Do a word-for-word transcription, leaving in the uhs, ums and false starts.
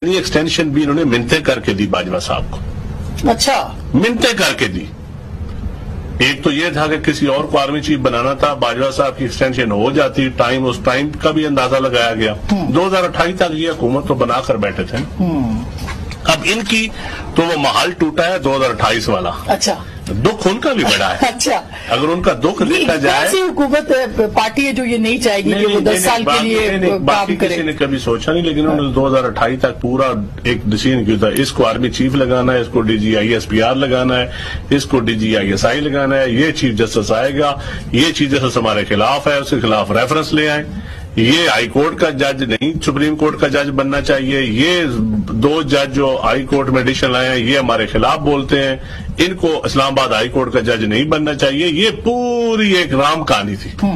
Extension भी इन्होंने मिन्नतें करके दी बाजवा साहब को। अच्छा, मिन्नतें करके दी। एक तो ये था कि किसी और को आर्मी चीफ बनाना था, बाजवा साहब की एक्सटेंशन हो जाती, टाइम उस टाइम का भी अंदाजा लगाया गया। दो हजार अट्ठाईस तक ये हुकूमत तो बनाकर बैठे थे। अब इनकी तो वो महल टूटा है दो हजार अट्ठाईस वाला। अच्छा, दुख उनका भी बड़ा है। अच्छा, अगर उनका दुख देखा जाए, ऐसी हुकूमत पार्टी है जो ये नहीं चाहेगी कि वो दस साल के लिए काम करे। किसी ने कभी सोचा नहीं, लेकिन उन्होंने दो हजार अट्ठाईस तक पूरा एक डिसीजन किया था, इसको आर्मी चीफ लगाना है, इसको डीजीआई एसपीआर लगाना है, इसको डीजीआईएसआई लगाना है, ये चीफ जस्टिस आएगा, ये चीफ जस्टिस हमारे खिलाफ है, उसके खिलाफ रेफरेंस ले आए, ये हाई कोर्ट का जज नहीं सुप्रीम कोर्ट का जज बनना चाहिए, ये दो जज जो हाई कोर्ट में एडिशन आए हैं ये हमारे खिलाफ बोलते हैं, इनको इस्लामाबाद हाई कोर्ट का जज नहीं बनना चाहिए। ये पूरी एक राम कहानी थी।